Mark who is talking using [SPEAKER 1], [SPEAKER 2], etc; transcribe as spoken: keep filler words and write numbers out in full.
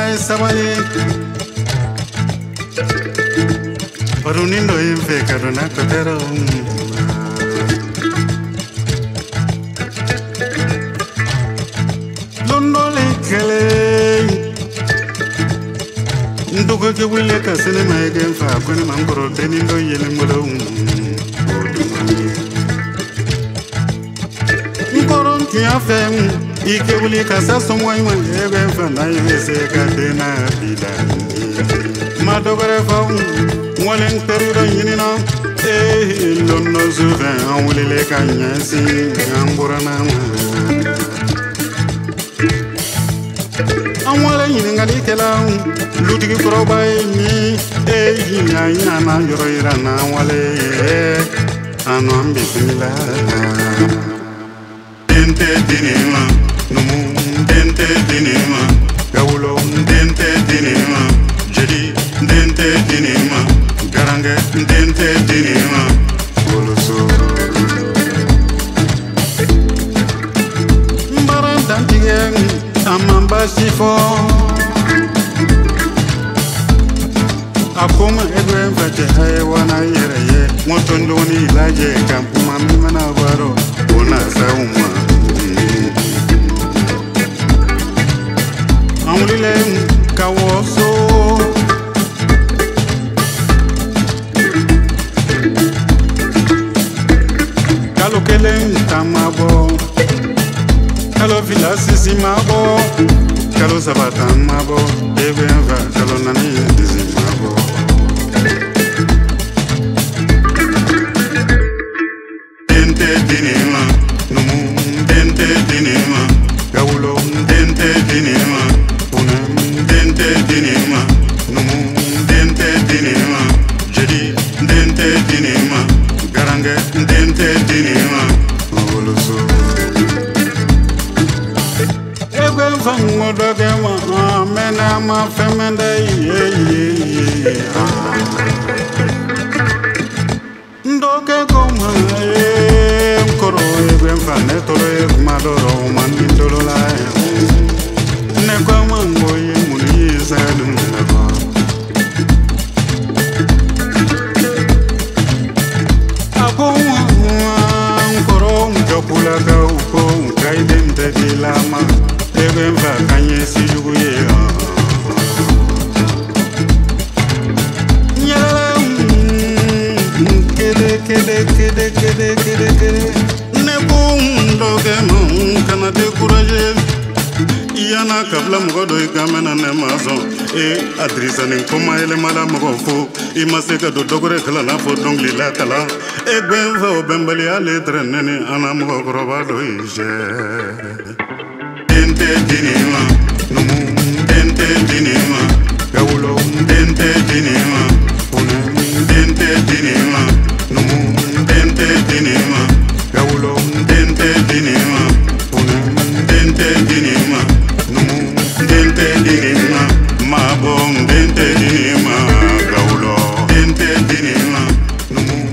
[SPEAKER 1] e sabali Parunindo infe karuna kotero Londole kele Ndugo ke wile ka sene maegen fa kone mangoro tenindo yele mbolo Nkoron ki afem Ike wili ka sa somwa ima egen fa na yese ka dena bila Madogare fa Mwalen teruro yinina Eh lono zuve Anwilele ka nyasi Ambura na Anwale yiningali kela Lutigi kuroba emi Eh yinya yinya na yoro ira na anwale Anu ambisimila Dente dinima Numu dente dinima Gawulo dente dinima Jadi dente dinima Garange dente dinima Boloso Mbaran tantigen Amamba sifo Akuma edwen fete haye wana yere ye Motondo ni ilaje kampuma mimana waro Ona sauma Anwilele kawoso Kalo kele ntamabo Kalo vila sisi mabo Kalo sabata mabo Ebe enva kalo nani dizi mabo Dente dinima Numu dente dinima Gawulo dente dinima Punem dente dinima Numu dente dinima Jadi dente dinima Garange dente dinima Oloso Egwe fango doge ma Mena ma femende ye ye ye Ndoke koma ye Mkoro egwe mfane tolo egwe madoro Mandindolo la Nekwa mango ye muni ye sadum naba Nkoro mjokula ka uko Mkaidente dilama Ebe mva kanye si jugu ye Nyala Kede kede kede kede kede kede Nebu mdoge mu Kana dekuraje Iyana kabla mgodo ikamena ne mazo E adrisa ni nkoma ele mala mgofo Ima seka do dogore kala na po dongli la kala E gwenva o bembali ale trenene Ana mgokro bado ije Dente dinima Numu dente dinima Gawulo dente dinima Punem dente dinima Numu dente dinima Gawulo dente dinima Punem dente dinima Numu dente dinima Mabong dente dinima Gawulo dente dinima Numu